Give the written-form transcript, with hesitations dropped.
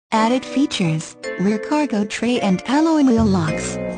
Added features, rear cargo tray and alloy wheel locks.